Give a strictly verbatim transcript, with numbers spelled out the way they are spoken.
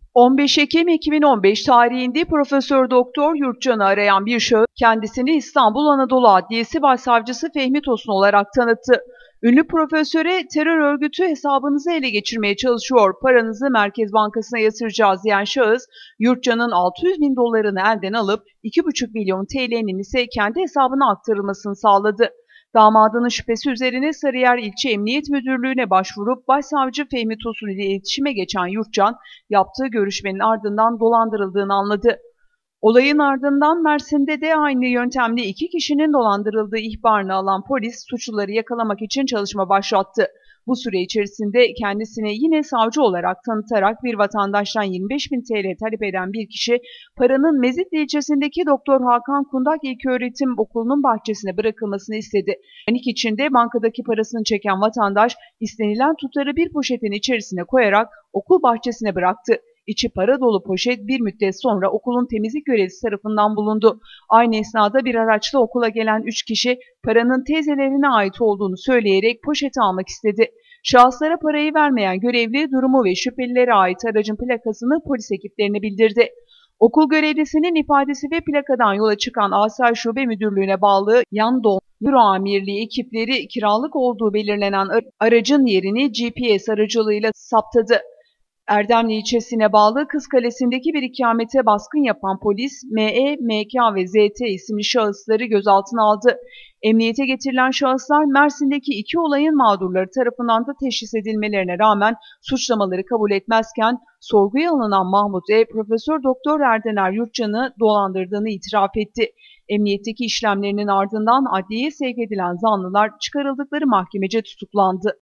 on beş Ekim iki bin on beş tarihinde Profesör Doktor Yurtcan'ı arayan bir şahıs kendisini İstanbul Anadolu Adliyesi Başsavcısı Fehmi Tosun olarak tanıttı. Ünlü profesöre terör örgütü hesabınızı ele geçirmeye çalışıyor, paranızı Merkez Bankası'na yatıracağız diyen şahıs, Yurtcan'ın altı yüz bin dolarını elden alıp iki buçuk milyon T L'nin ise kendi hesabına aktarılmasını sağladı. Damadının şüphesi üzerine Sarıyer İlçe Emniyet Müdürlüğü'ne başvurup Başsavcı Fehmi Tosun ile iletişime geçen Yurtcan, yaptığı görüşmenin ardından dolandırıldığını anladı. Olayın ardından Mersin'de de aynı yöntemle iki kişinin dolandırıldığı ihbarını alan polis suçluları yakalamak için çalışma başlattı. Bu süre içerisinde kendisini yine savcı olarak tanıtarak bir vatandaştan yirmi beş bin T L talep eden bir kişi paranın Mezitli ilçesindeki Doktor Hakan Kundak İlköğretim Okulu'nun bahçesine bırakılmasını istedi. Panik içinde bankadaki parasını çeken vatandaş istenilen tutarı bir poşetin içerisine koyarak okul bahçesine bıraktı. İçi para dolu poşet bir müddet sonra okulun temizlik görevlisi tarafından bulundu. Aynı esnada bir araçla okula gelen üç kişi paranın teyzelerine ait olduğunu söyleyerek poşeti almak istedi. Şahıslara parayı vermeyen görevli durumu ve şüphelilere ait aracın plakasını polis ekiplerine bildirdi. Okul görevlisinin ifadesi ve plakadan yola çıkan Asayiş Şube Müdürlüğü'ne bağlı Yandol Büro Amirliği ekipleri kiralık olduğu belirlenen aracın yerini G P S aracılığıyla saptadı. Erdemli ilçesine bağlı Kızkalesi'ndeki bir ikamete baskın yapan polis, M E, M K ve Z T isimli şahısları gözaltına aldı. Emniyete getirilen şahıslar Mersin'deki iki olayın mağdurları tarafından da teşhis edilmelerine rağmen suçlamaları kabul etmezken, sorguya alınan Mahmut E, Profesör Doktor Erdener Yurtcan'ı dolandırdığını itiraf etti. Emniyetteki işlemlerinin ardından adliyeye sevk edilen zanlılar çıkarıldıkları mahkemece tutuklandı.